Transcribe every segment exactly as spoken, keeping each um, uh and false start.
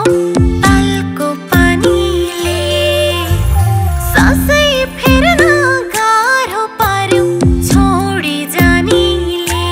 तालको पानीले सासै फेर्न गाह्रो पार्यो छोडी जानीले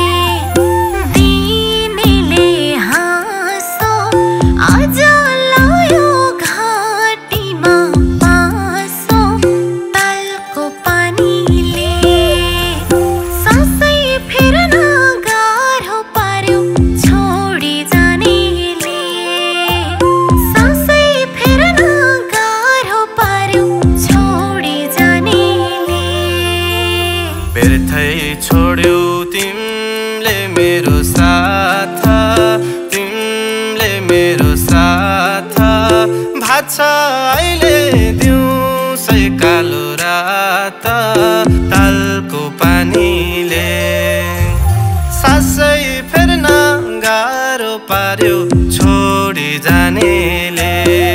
दिनेले हाँसो आज लायो घाँटीमा पासो तालको पानीले सासै फेर्न गाह्रो पार्यो छोडी जानीले सासै फेर्न गाह्रो पार्यो छोडी जानीले व्यर्थै छोड्यौ तिमीले मेरो साथ तिमीले मेरो साथ भाछ अहिले दिउँसै कालो रात तालको पानीले सासै फेर्न गाह्रो पार्यो छोडी जानेले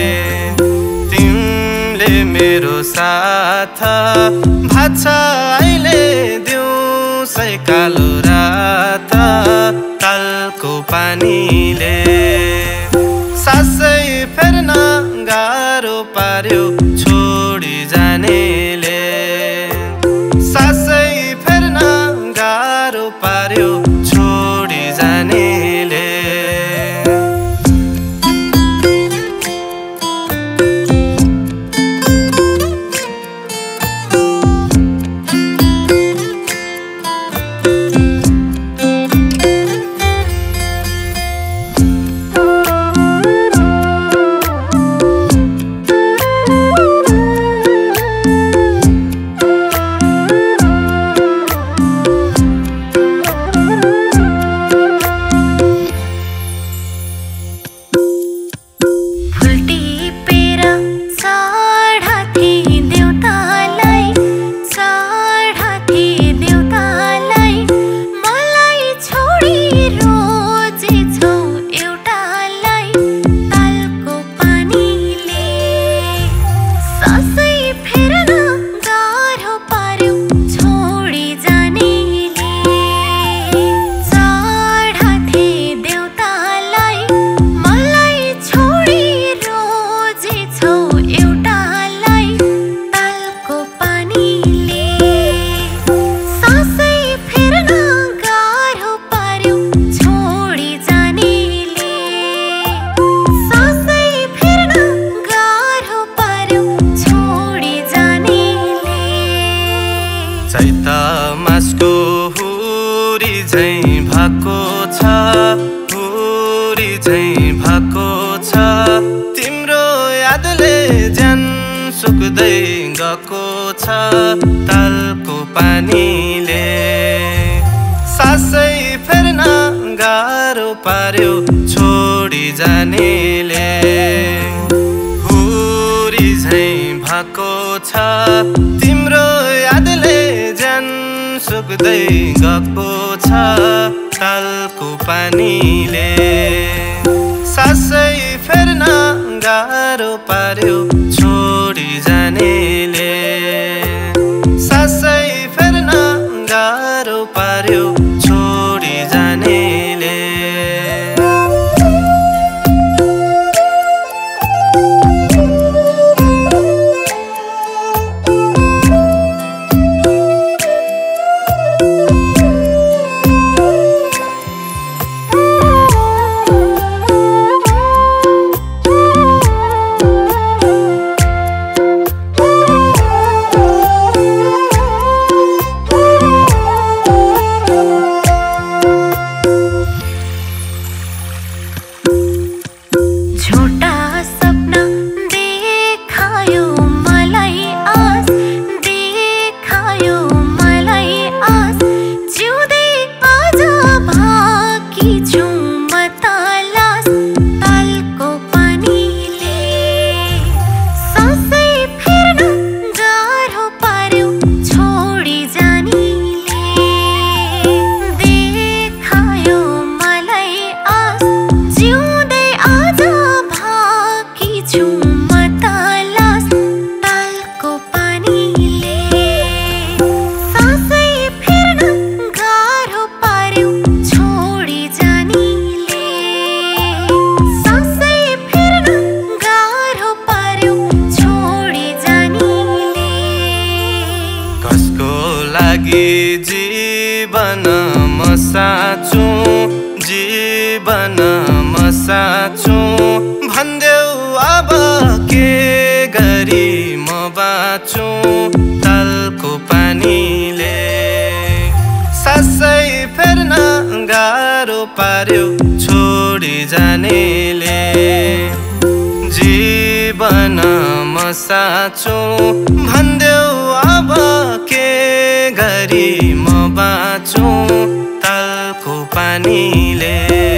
तिमीले मेरो साथ भाछ अहिले दिउँसै कालो रात तालको पानीले सासै फेर्न गाह्रो पार्यो छोडी जानेले सासै फेर्न गाह्रो पार्यो छोडी जानेले चैत मासको हुरी झैं भएको छ हुरी झैं भएको छ तिम्रो यादले ज्यान सुक्दै गएको छ तालको पानीले सासै फेर्न गाह्रो पार्यो छोडी जानेले हुरी झैं भएको छ तिम्रो यादले ज्यान सुक्दै गएको छ तालको पानीले सासै फेर्न गाह्रो पार्यो छोडी जानेले सासै फेर्न गाह्रो पार्यो छोडी जानेले साँचो भन्देऊ अब के गरी म बाँचु तालको पानीले सासै फेर्न गाह्रो पार्यो छोडी जानेले जीवन म साँचो भन्देऊ अब के गरी म बाँचु तालको पानीले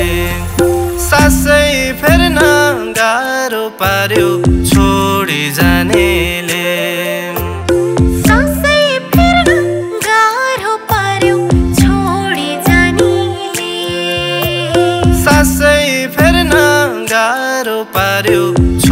सासै फेर्न गाह्रो पार्यो छोडी जानेले सासै फेर्न गाह्रो पार्यो छोडी जानेले सासै फेर्न गाह्रो पार्यो